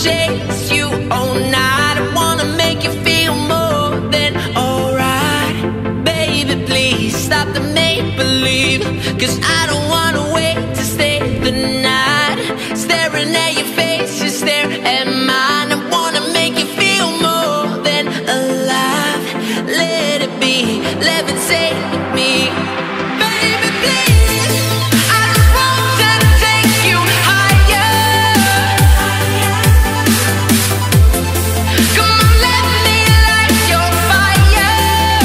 chase you all night. I wanna make you feel more than alright. Baby, please stop the make-believe, 'cause I don't wanna wait to stay the night. Staring at your face, you stare at mine. I wanna make you feel more than alive. Let it be, levitate with me. Baby, please, I just want to take you higher. Come on, let me light your fire.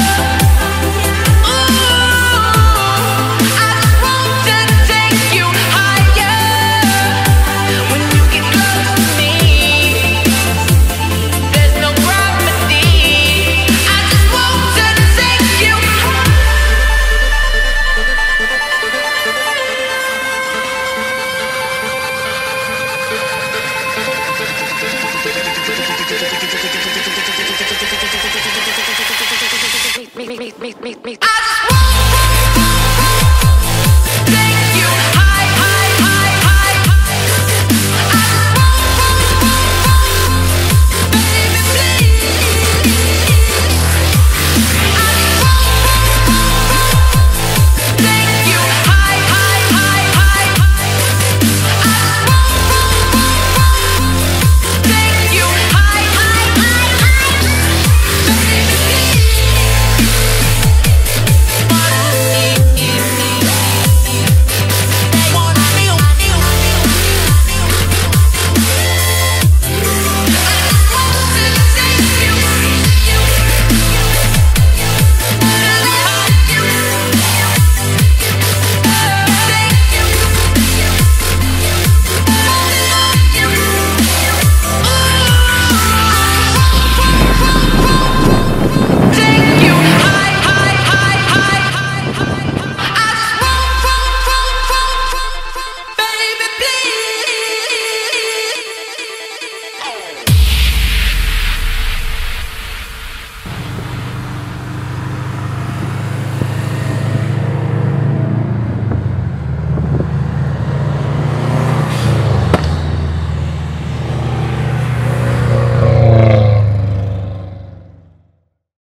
Ooh, I just want to take you higher. When you get close to me, there's no gravity. I just want to take you higher. I just want to take